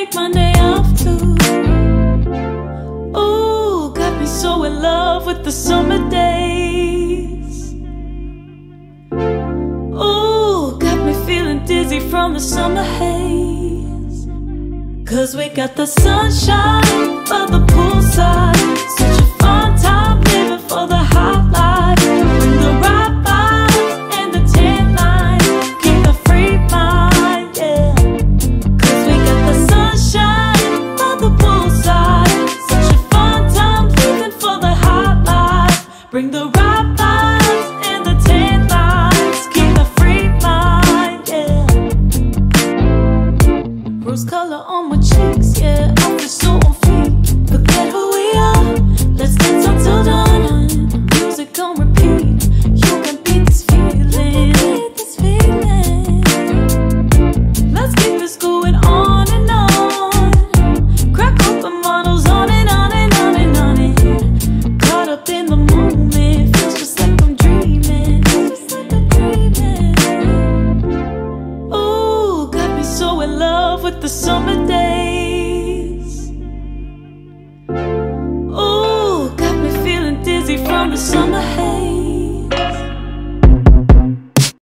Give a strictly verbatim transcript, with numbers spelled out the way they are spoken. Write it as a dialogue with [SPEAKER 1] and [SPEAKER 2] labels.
[SPEAKER 1] take Monday off too. Ooh, got me so in love with the summer days. Ooh, got me feeling dizzy from the summer haze. Cause we got the sunshine by the poolside. Such a fun time living for the hot life. Bring the right vibes and the tan line. Keep a free mind, yeah. Cause we got the sunshine by the poolside. Such a fun time living for the hot life. Bring the right vibes and the tan lines. Keep a free mind, yeah. Rose color on my cheeks, yeah. I feel so on fleek. Forget who we are, let's dance until dawn. Music on repeat, you can beat this feeling. This feeling. Let's keep this going on and on. Crack open bottles on and on and on and on and caught up in the moment, feels just like I'm dreaming. Just like I'm dreaming. Ooh, got me so in love with the summer day.